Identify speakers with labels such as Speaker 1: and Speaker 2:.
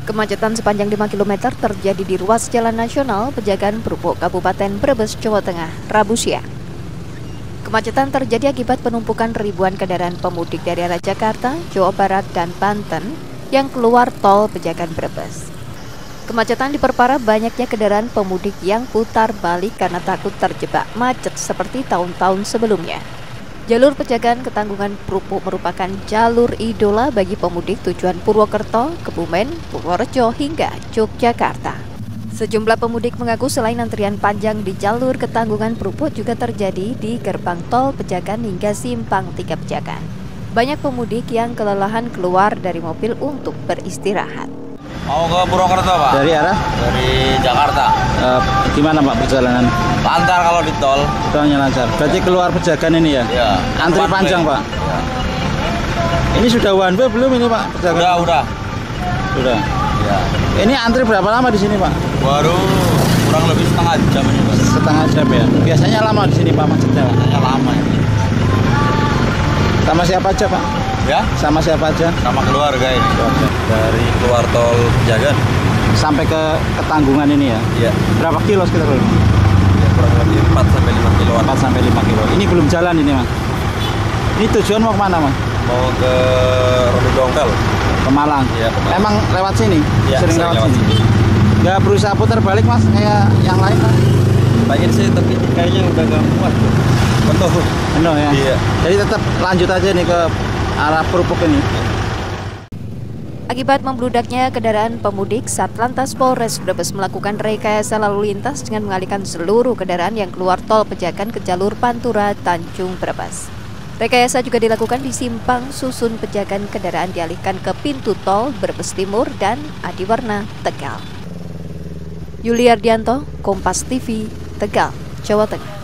Speaker 1: Kemacetan sepanjang 5 km terjadi di ruas Jalan Nasional Pejagan Perupuk, Kabupaten Brebes, Jawa Tengah, Rabu siang. Kemacetan terjadi akibat penumpukan ribuan kendaraan pemudik dari arah Jakarta, Jawa Barat, dan Banten yang keluar tol Pejagan Brebes. Kemacetan diperparah banyaknya kendaraan pemudik yang putar balik karena takut terjebak macet seperti tahun-tahun sebelumnya. Jalur Pejagan Ketanggungan Perupuk merupakan jalur idola bagi pemudik tujuan Purwokerto, Kebumen, Purworejo, hingga Yogyakarta. Sejumlah pemudik mengaku selain antrian panjang di jalur Ketanggungan Perupuk juga terjadi di gerbang tol Pejagan hingga simpang 3 Pejagan. Banyak pemudik yang kelelahan keluar dari mobil untuk beristirahat.
Speaker 2: Mau ke Purwokerto, Pak.
Speaker 3: Dari arah?
Speaker 2: Dari Jakarta.
Speaker 3: Gimana Pak perjalanan?
Speaker 2: Lancar kalau di tol.
Speaker 3: Tolnya lancar. Berarti keluar Pejagan ini ya?
Speaker 2: Iya.
Speaker 3: Antri panjang Pak?
Speaker 2: Ya.
Speaker 3: Ini sudah one way belum ini Pak? Pejagan?
Speaker 2: Udah.
Speaker 3: Sudah.
Speaker 2: Ya.
Speaker 3: Ini antri berapa lama di sini Pak?
Speaker 2: Baru kurang lebih setengah jam ini, Pak.
Speaker 3: Setengah jam ya? Biasanya lama di sini Pak macetnya?
Speaker 2: Biasanya lama ya.
Speaker 3: Sama siapa aja Pak?
Speaker 2: Ya?
Speaker 3: Sama siapa aja?
Speaker 2: Sama keluarga ini. Dari keluar tol Pejagan
Speaker 3: sampai ke Ketanggungan ini ya?
Speaker 2: Iya.
Speaker 3: Berapa kilo sekitar?
Speaker 2: Ya, kurang lebih 4 sampai 5 kilo.
Speaker 3: 4 sampai 5 kilo. Ini belum jalan ini Mas? Ini tujuan mau kemana Mas?
Speaker 2: Mau ke Ronu Dongkel.
Speaker 3: Ke Malang?
Speaker 2: Iya, ke Malang.
Speaker 3: Emang lewat sini?
Speaker 2: Iya,
Speaker 3: sering lewat sini? Nggak berusaha putar balik Mas kayak yang lain Mas?
Speaker 2: Pengen sih tapi kayaknya udah gak muat.
Speaker 3: Penuh ya?
Speaker 2: Iya.
Speaker 3: Jadi tetap lanjut aja nih ke arah Perupuk ini.
Speaker 1: Akibat membludaknya kendaraan pemudik, Satlantas Polres Brebes melakukan rekayasa lalu lintas dengan mengalihkan seluruh kendaraan yang keluar tol Pejagan ke jalur Pantura Tanjung Brebes. Rekayasa juga dilakukan di simpang Susun Pejagan, kendaraan dialihkan ke pintu tol Brebes Timur dan Adiwarna, Tegal. Yuliardianto, Kompas TV, Tegal, Jawa Tengah.